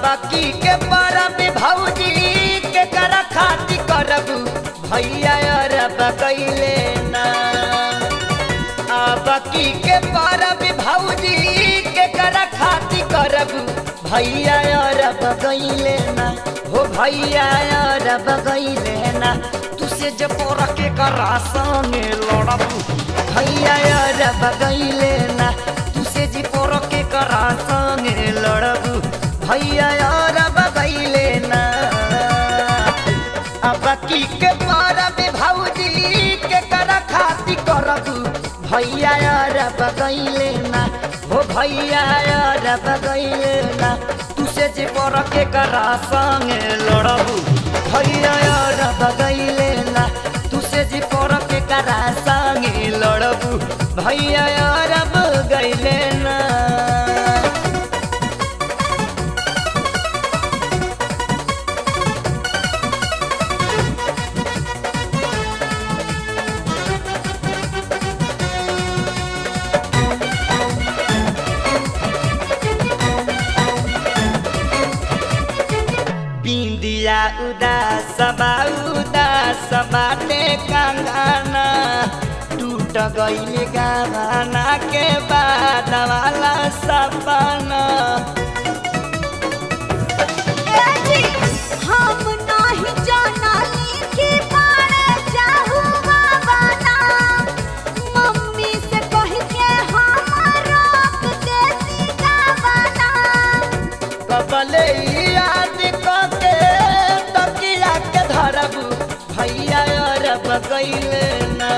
बाकी के परब भौजी के कर खाती करब भैया अरब कैले ना। बाकी के परब भौजी के कर खाती करब भैया अरब कैले ना। हो भैया अरब कैले ना। तुसे जब पोर के करा संगे लड़ब भैया अरब कैले ना। तुसे जी पोर के करा संगे लड़ब भैया अरब कैले ना। बाकी के परब भौजी के कर खाती करब भैया अरब कैले ना। हो भैया अरब कैले ना। तुसे जे पर के करा संगे लड़ब भैया अरब कैले ना। तुसे जे पर के करा संगे लड़ब भैया अरब कैले ना। बिंदिया उदास बाटे कंगना टूट गईल गाना के बाद वाला सपना। हम नहीं जानाली कि बारे जाहू बाबा मम्मी से कह के हम रोक देती गाना। कबले याद के तकिया के धरब भैया अरब कैले ना।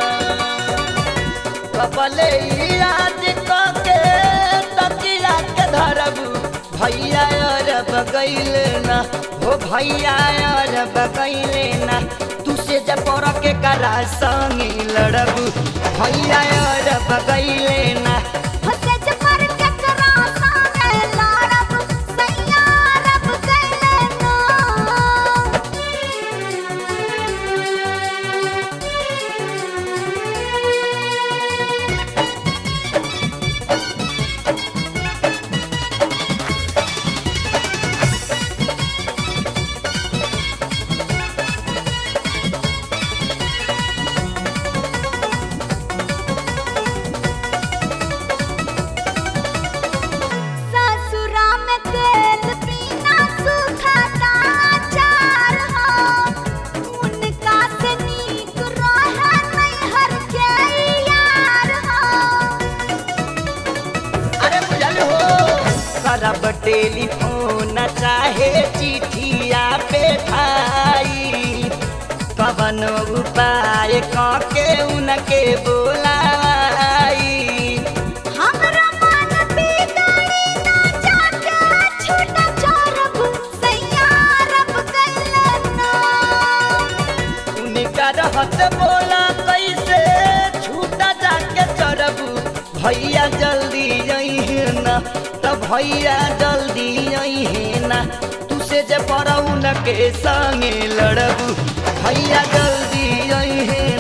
कबले याद के तकिया के धरब भैया अरब कैले ना। हो भैया अरब कैले ना। तुसे जब पर के करा संगी लड़ब भैया अरब कैले ना। हसे जपर के करा संगे लड़ब सैया अरब कैले ना। ससुरा में तेल पीना सुखाता अचार हो। उनका से नीक रहे नैहर के यार हो। अरे बुझल हो करब टेलीफोन चाहे चिठिया पे ठाई कवन उपाय के उनके बोलाई। हमरा मन बिगड़ी ना जाके छूटा चोरब सैया अरब कैले ना। उनका रहत बोला कैसे छूटा जाके चढ़ब भैया जल्दी अइहे ना। तब भैया जल्दी अइहे ना। तुसे जे पर उनके संगे लड़ब भैया जल्दी अइहे